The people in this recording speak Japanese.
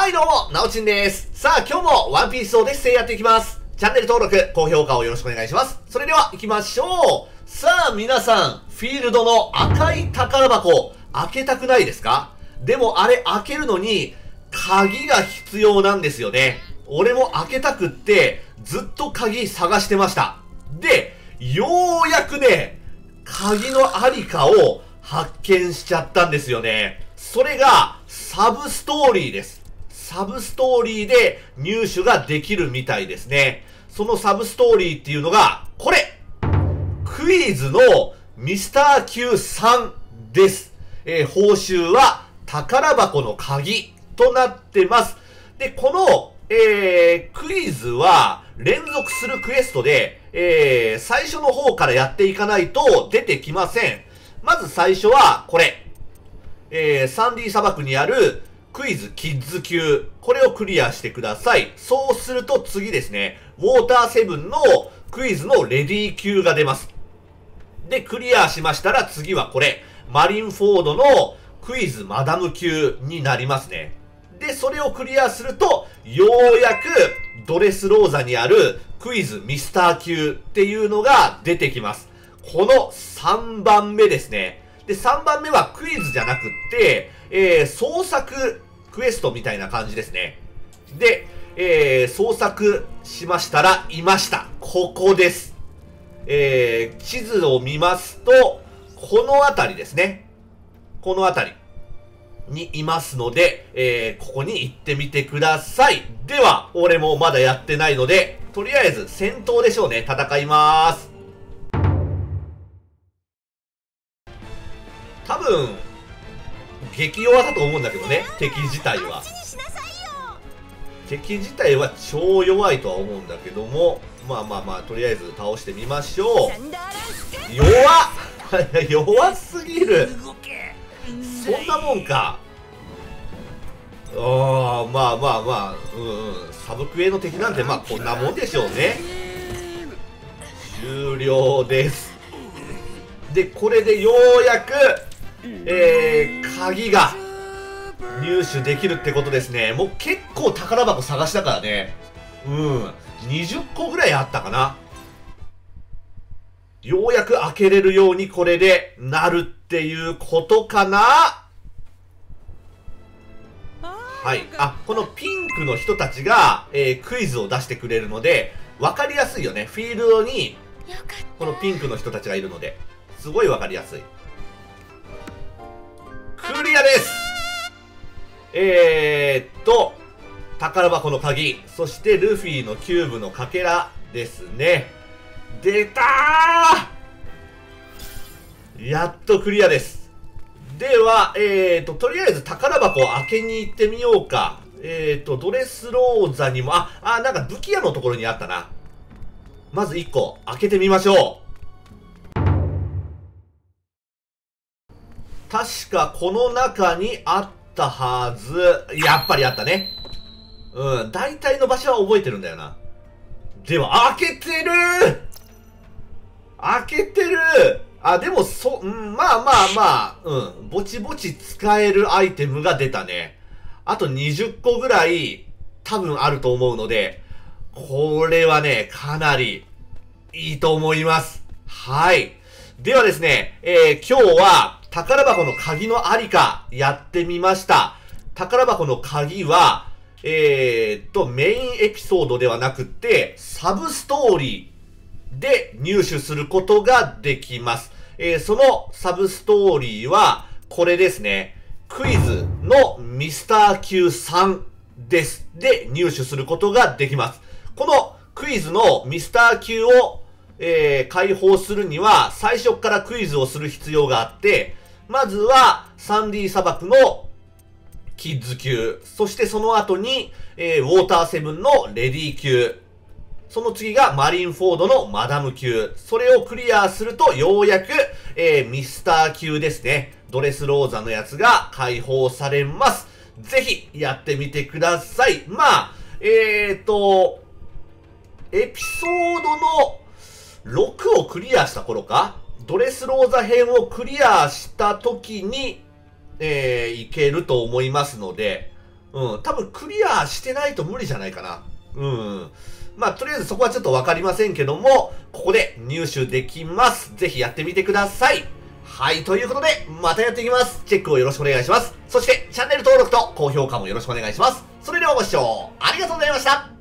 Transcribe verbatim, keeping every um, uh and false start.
はいどうも、なおちんです。さあ、今日もワンピースオデッセイやっていきます。チャンネル登録、高評価をよろしくお願いします。それでは行きましょう。さあ、皆さん、フィールドの赤い宝箱、開けたくないですか？でもあれ開けるのに、鍵が必要なんですよね。俺も開けたくって、ずっと鍵探してました。で、ようやくね、鍵のありかを発見しちゃったんですよね。それが、サブストーリーです。サブストーリーで入手ができるみたいですね。そのサブストーリーっていうのが、これクイズのミスター Q さんです。えー、報酬は宝箱の鍵となってます。で、この、えー、クイズは連続するクエストで、えー、最初の方からやっていかないと出てきません。まず最初はこれ。えー、サンディ砂漠にあるクイズキッズ級。これをクリアしてください。そうすると次ですね、ウォーターセブンのクイズのレディー級が出ます。で、クリアしましたら次はこれ、マリンフォードのクイズマダム級になりますね。で、それをクリアすると、ようやくドレスローザにあるクイズミスター級っていうのが出てきます。このさんばんめですね。で、さんばんめはクイズじゃなくって、えー、創作クエストみたいな感じですね。で、えー、創作しましたら、いました。ここです。えー、地図を見ますと、この辺りですね。この辺りにいますので、えー、ここに行ってみてください。では、俺もまだやってないので、とりあえず戦闘でしょうね。戦いまーす。多分、激弱だと思うんだけどね、敵自体は。敵自体は超弱いとは思うんだけども、まあまあまあ、とりあえず倒してみましょう。弱っ弱すぎる。そんなもんか。ああ、まあまあまあ、うんうん。サブクエの敵なんてまあこんなもんでしょうね。終了です。で、これでようやく、えー、鍵が入手できるってことですね。もう結構宝箱探したからね。うん。にじゅっこぐらいあったかな。ようやく開けれるようにこれでなるっていうことかな。はい。あ、このピンクの人たちが、えー、クイズを出してくれるので、わかりやすいよね。フィールドに、このピンクの人たちがいるので、すごいわかりやすい。クリアです。えーっと、宝箱の鍵、そしてルフィのキューブのかけらですね。出たー！やっとクリアです。では、えーっと、とりあえず宝箱を開けに行ってみようか。えーっと、ドレスローザにも、あ、あ、なんか武器屋のところにあったな。まずいっこ開けてみましょう。確かこの中にあったはず。やっぱりあったね。うん。大体の場所は覚えてるんだよな。では、開けてるー開けてるーあ、でも、そ、うん、まあまあまあ、うん。ぼちぼち使えるアイテムが出たね。あとにじゅっこぐらい、多分あると思うので、これはね、かなり、いいと思います。はい。ではですね、えー、今日は、宝箱の鍵のありか、やってみました。宝箱の鍵は、えーっと、メインエピソードではなくって、サブストーリーで入手することができます。えー、そのサブストーリーは、これですね。クイズのミスター Q さんです。で、入手することができます。このクイズのミスター Q を、えー、解放するには、最初からクイズをする必要があって、まずは、サンディ砂漠のキッズ級。そしてその後に、えー、ウォーターセブンのレディー級。その次がマリンフォードのマダム級。それをクリアすると、ようやく、えー、ミスター級ですね。ドレスローザのやつが解放されます。ぜひ、やってみてください。まあ、えーと、エピソードのろくをクリアした頃かドレスローザ編をクリアした時に、えー、いけると思いますので、 うん、多分クリアしてないと無理じゃないかな。うん。まあ、とりあえずそこはちょっとわかりませんけども、ここで入手できます。ぜひやってみてください。はい、ということで、またやっていきます。チェックをよろしくお願いします。そして、チャンネル登録と高評価もよろしくお願いします。それではご視聴ありがとうございました。